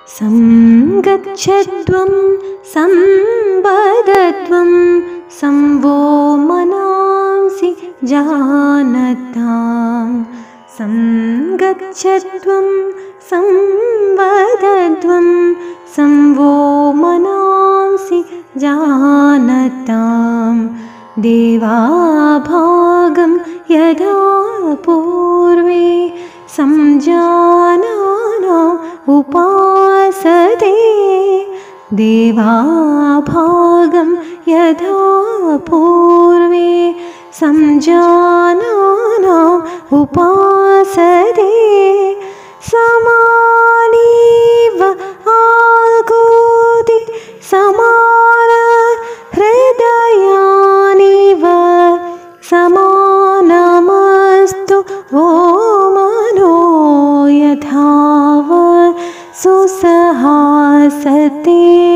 Samgachhadwam sambadhatvam samvo manamsi janatam. Samgachhadwam sambadhatvam samvo manamsi janatam. Deva bhagam yada purve samjanana upasate. Deva bhagam yada purve samjanana upasate. Samaniva agoti samana hridayaniva samanamastu omano yadhava susahasate.